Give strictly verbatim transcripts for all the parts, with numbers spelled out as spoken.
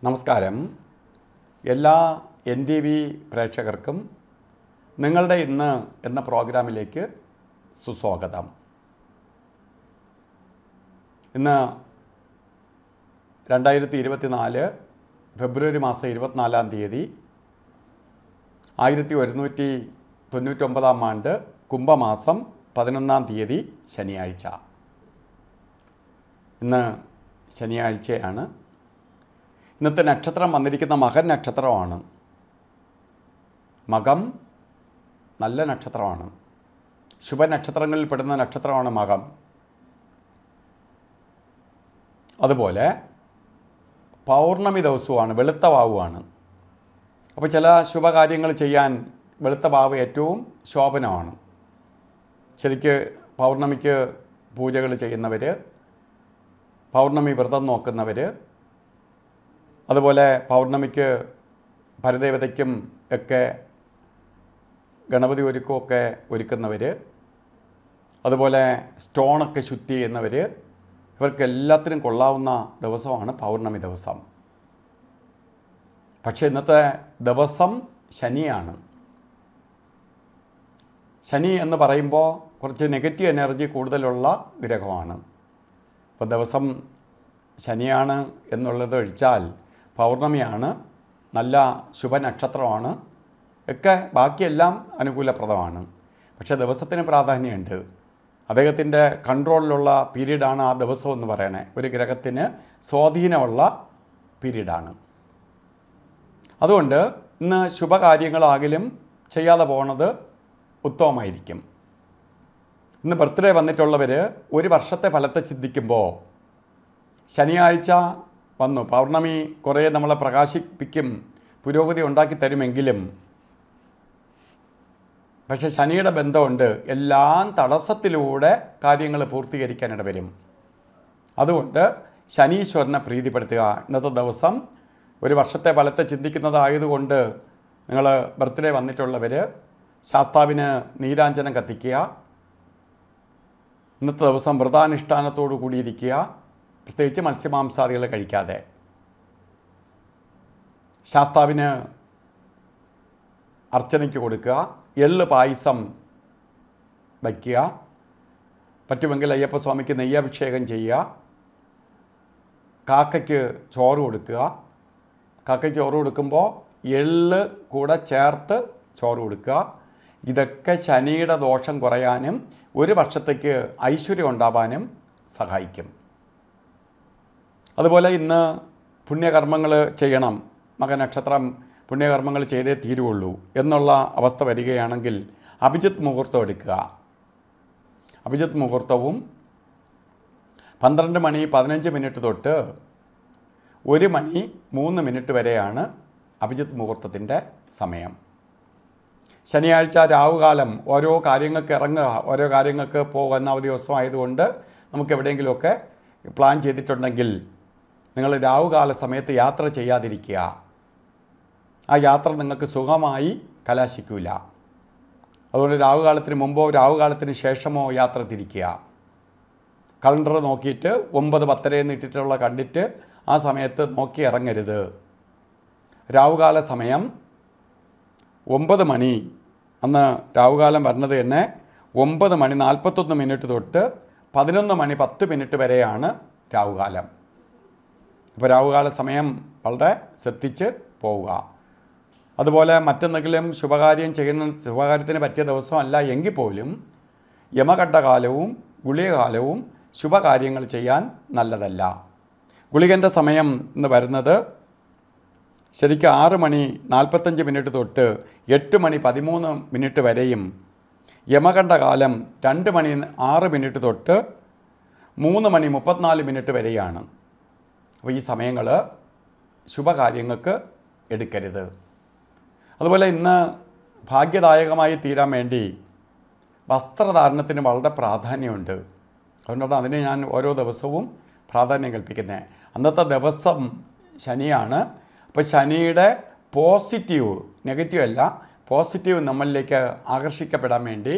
നമസ്കാരം. എല്ലാ N T V പ്രേക്ഷകർക്കും നിങ്ങളുടെ ഇന്ന് എന്ന പ്രോഗ്രാമിലേക്ക് സുസ്വാഗതം. ഇന്ന് രണ്ടായിരത്തി ഇരുപത്തി നാല് ഫെബ്രുവരി മാസം ഇരുപത്തിനാലാം തീയതി ആയിരത്തി ഒരുന്നൂറ്റി തൊണ്ണൂറ്റൊമ്പതാം ആണ്ട് കുംഭമാസം പതിനൊന്നാം തീയതി ശനിയാഴ്ച. ഇന്ന് ശനിയാഴ്ചയാണ്. ഇന്നത്തെ നക്ഷത്രം വന്നിരിക്കുന്ന മകൻ നക്ഷത്രമാണ്. മകം നല്ല നക്ഷത്രമാണ്. ശുഭനക്ഷത്രങ്ങളിൽ പെടുന്ന നക്ഷത്രമാണ് മകം. അതുപോലെ പൗർണമി ദിവസവുമാണ്, വെളുത്ത വാവുമാണ്. അപ്പോൾ ചില ശുഭകാര്യങ്ങൾ ചെയ്യാൻ വെളുത്ത വാവ് ഏറ്റവും ശോഭനമാണ്. ശരിക്ക് പൗർണമിക്ക് പൂജകൾ ചെയ്യുന്നവർ, പൗർണമി വ്രതം നോക്കുന്നവർ, അതുപോലെ പൗർണമിക്ക് പരദേവതയ്ക്കും ഒക്കെ ഗണപതി ഒരുക്കമൊക്കെ ഒരുക്കുന്നവർ, അതുപോലെ സ്റ്റോണൊക്കെ ശുദ്ധി ചെയ്യുന്നവർ, ഇവർക്ക് എല്ലാത്തിനും കൊള്ളാവുന്ന ദിവസമാണ് പൗർണമി ദിവസം. പക്ഷേ ഇന്നത്തെ ദിവസം ശനിയാണ്. ശനി എന്ന് പറയുമ്പോൾ കുറച്ച് നെഗറ്റീവ് എനർജി കൂടുതലുള്ള ഗ്രഹമാണ്. അപ്പോൾ ദിവസം ശനിയാണ് എന്നുള്ളത് ഒഴിച്ചാൽ പൗർണമിയാണ്, നല്ല ശുഭനക്ഷത്രമാണ്, ഒക്കെ ബാക്കിയെല്ലാം അനുകൂലപ്രദമാണ്. പക്ഷേ ദിവസത്തിന് പ്രാധാന്യമുണ്ട്. അദ്ദേഹത്തിൻ്റെ കൺട്രോളിലുള്ള പീരീഡാണ് ആ ദിവസം എന്ന് പറയണേ. ഒരു ഗ്രഹത്തിന് സ്വാധീനമുള്ള പീരീഡാണ്. അതുകൊണ്ട് ഇന്ന് ശുഭകാര്യങ്ങളാകിലും ചെയ്യാതെ പോകുന്നത് ഉത്തമമായിരിക്കും. ഇന്ന് ബർത്ത്ഡേ വന്നിട്ടുള്ളവർ ഒരു വർഷത്തെ ഫലത്തെ ചിന്തിക്കുമ്പോൾ ശനിയാഴ്ച വന്നു, പൗർണമി കുറേ നമ്മളെ പ്രകാശിപ്പിക്കും, പുരോഗതി ഉണ്ടാക്കി തരുമെങ്കിലും പക്ഷെ ശനിയുടെ ബന്ധമുണ്ട്. എല്ലാം തടസ്സത്തിലൂടെ കാര്യങ്ങൾ പൂർത്തീകരിക്കാനിട വരും. അതുകൊണ്ട് ശനീശ്വരനെ പ്രീതിപ്പെടുത്തുക. ഇന്നത്തെ ദിവസം ഒരു വർഷത്തെ ഫലത്തെ ചിന്തിക്കുന്നതായതുകൊണ്ട് നിങ്ങൾ ബർത്ത്ഡേ വന്നിട്ടുള്ളവർ ശാസ്താവിന് നീരാഞ്ജനം കത്തിക്കുക. ഇന്നത്തെ ദിവസം വ്രതാനുഷ്ഠാനത്തോടു കൂടിയിരിക്കുക, പ്രത്യേകിച്ച് മത്സ്യമാംസാദികൾ കഴിക്കാതെ. ശാസ്താവിന് അർച്ചനയ്ക്ക് കൊടുക്കുക, എള്ള് പായസം വയ്ക്കുക, പറ്റുമെങ്കിൽ അയ്യപ്പസ്വാമിക്ക് നെയ്യഭിഷേകം ചെയ്യുക, കാക്കയ്ക്ക് ചോറ് കൊടുക്കുക. കാക്കയ്ക്ക് ചോറ് കൊടുക്കുമ്പോൾ എള്ള് കൂടെ ചേർത്ത് ചോറ് കൊടുക്കുക. ഇതൊക്കെ ശനിയുടെ ദോഷം കുറയാനും ഒരു വർഷത്തേക്ക് ഐശ്വര്യം ഉണ്ടാവാനും സഹായിക്കും. അതുപോലെ ഇന്ന് പുണ്യകർമ്മങ്ങൾ ചെയ്യണം. മകനക്ഷത്രം പുണ്യകർമ്മങ്ങൾ ചെയ്തേ തീരുള്ളൂ എന്നുള്ള അവസ്ഥ വരികയാണെങ്കിൽ അഭിജിത്ത് മുഹൂർത്തം എടുക്കുക. അഭിജിത്ത് മുഹൂർത്തവും പന്ത്രണ്ട് മണി പതിനഞ്ച് മിനിറ്റ് തൊട്ട് ഒരു മണി മൂന്ന് മിനിറ്റ് വരെയാണ് അഭിജിത്ത് മുഹൂർത്തത്തിൻ്റെ സമയം. ശനിയാഴ്ച രാവുകാലം ഓരോ കാര്യങ്ങൾക്ക് ഇറങ്ങുക, ഓരോ കാര്യങ്ങൾക്ക് പോകുന്ന അവധി ദിവസം ആയതുകൊണ്ട് നമുക്ക് എവിടെയെങ്കിലുമൊക്കെ പ്ലാൻ ചെയ്തിട്ടുണ്ടെങ്കിൽ നിങ്ങൾ രാവുകാല സമയത്ത് യാത്ര ചെയ്യാതിരിക്കുക. ആ യാത്ര നിങ്ങൾക്ക് സുഖമായി കലാശിക്കില്ല. അതുകൊണ്ട് രാവുകാലത്തിന് മുമ്പോ രാവുകാലത്തിന് ശേഷമോ യാത്ര തിരിക്കുക. കലണ്ടർ നോക്കിയിട്ട് ഒമ്പത് പത്തരയെന്ന് ഇട്ടിട്ടുള്ള കണ്ടിട്ട് ആ സമയത്ത് നോക്കി ഇറങ്ങരുത്. രാവുകാല സമയം ഒമ്പത് മണി, അന്ന് രാവുകാലം വരുന്നത് തന്നെ ഒമ്പത് മണി നാൽപ്പത്തൊന്ന് മിനിറ്റ് തൊട്ട് പതിനൊന്ന് മണി പത്ത് മിനിറ്റ് വരെയാണ് രാവുകാലം. അപ്പോൾ രാവുകാല സമയം വളരെ ശ്രദ്ധിച്ച് പോവുക. അതുപോലെ മറ്റെന്തെങ്കിലും ശുഭകാര്യം ചെയ്യുന്ന ശുഭകാര്യത്തിന് പറ്റിയ ദിവസമല്ല എങ്കിൽ പോലും യമകണ്ഠകാലവും ഗുളികകാലവും ശുഭകാര്യങ്ങൾ ചെയ്യാൻ നല്ലതല്ല. ഗുളികൻ്റെ സമയം എന്ന് വരുന്നത് ശരിക്കും ആറ് മണി നാൽപ്പത്തഞ്ച് മിനിറ്റ് തൊട്ട് എട്ട് മണി പതിമൂന്ന് മിനിറ്റ് വരെയും, യമകണ്ഠകാലം രണ്ട് മണി ആറ് മിനിറ്റ് തൊട്ട് മൂന്ന് മണി മുപ്പത്തിനാല് മിനിറ്റ് വരെയാണ്. അപ്പോൾ ഈ സമയങ്ങൾ ശുഭകാര്യങ്ങൾക്ക് എടുക്കരുത്. അതുപോലെ ഇന്ന് ഭാഗ്യദായകമായി തീരാൻ വേണ്ടി വസ്ത്രധാരണത്തിന് വളരെ പ്രാധാന്യമുണ്ട്. അതുകൊണ്ടാണ് അതിന് ഞാൻ ഓരോ ദിവസവും പ്രാധാന്യം കൽപ്പിക്കുന്നത്. അന്നത്തെ ദിവസം ശനിയാണ്. അപ്പോൾ ശനിയുടെ പോസിറ്റീവ്, നെഗറ്റീവ് അല്ല, പോസിറ്റീവ് നമ്മളിലേക്ക് ആകർഷിക്കപ്പെടാൻ വേണ്ടി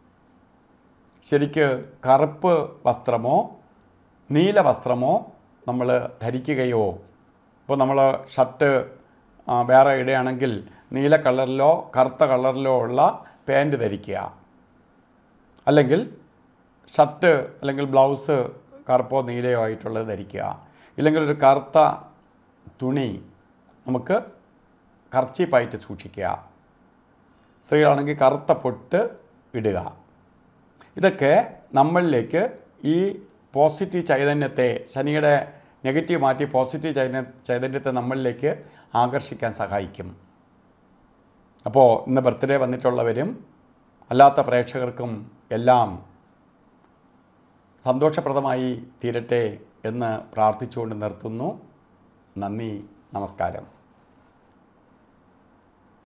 ശരിക്ക് കറുപ്പ് വസ്ത്രമോ നീല വസ്ത്രമോ നമ്മൾ ധരിക്കുകയോ ഇപ്പോൾ നമ്മൾ ഷർട്ട് വേറെ ഇടുകയാണെങ്കിൽ നീല കളറിലോ കറുത്ത കളറിലോ ഉള്ള പാൻറ്റ് ധരിക്കുക. അല്ലെങ്കിൽ ഷർട്ട് അല്ലെങ്കിൽ ബ്ലൗസ് കറുപ്പോ നീലയോ ആയിട്ടുള്ളത് ധരിക്കുക. ഇല്ലെങ്കിൽ ഒരു കറുത്ത തുണി നമുക്ക് കർച്ചീപ്പായിട്ട് സൂക്ഷിക്കുക. സ്ത്രീകളാണെങ്കിൽ കറുത്ത പൊട്ട് ഇടുക. ഇതൊക്കെ നമ്മളിലേക്ക് ഈ പോസിറ്റീവ് ചൈതന്യത്തെ, ശനിയുടെ നെഗറ്റീവ് മാറ്റി പോസിറ്റീവ് ചൈതന്യ ചൈതന്യത്തെ നമ്മളിലേക്ക് ആകർഷിക്കാൻ സഹായിക്കും. അപ്പോൾ ഇന്ന് ബർത്ത്ഡേ വന്നിട്ടുള്ളവരും അല്ലാത്ത പ്രേക്ഷകർക്കും എല്ലാം സന്തോഷപ്രദമായി തീരട്ടെ എന്ന് പ്രാർത്ഥിച്ചുകൊണ്ട് നിർത്തുന്നു. നന്ദി, നമസ്കാരം.